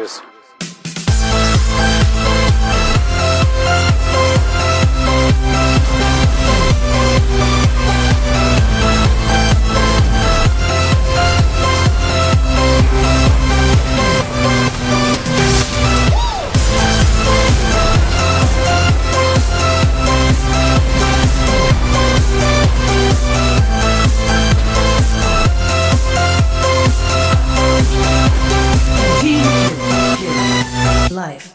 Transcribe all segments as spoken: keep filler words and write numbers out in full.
this. Life.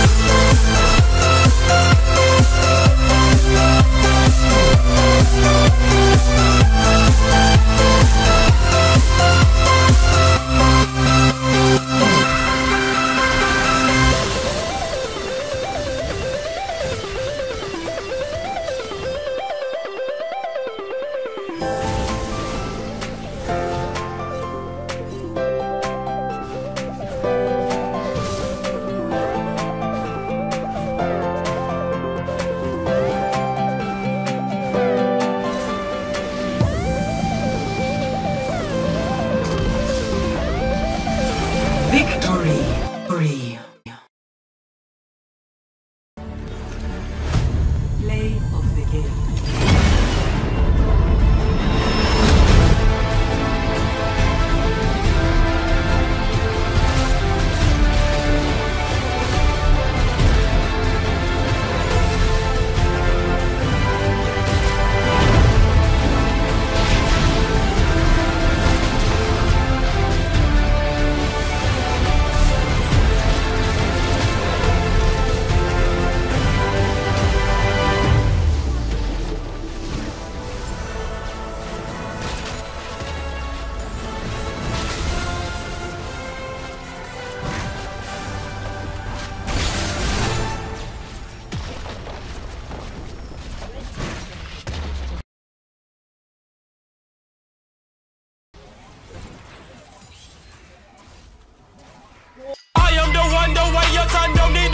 Victory! Victory! Play of the game. I am the one, the way your son don't need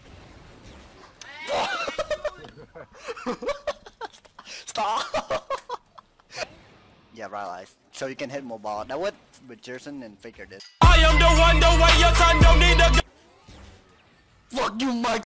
a Stop! Yeah, realize. So you can hit mobile. That what with Jerson and Faker did. I am the one, the way your son don't need a Fuck you, Mike!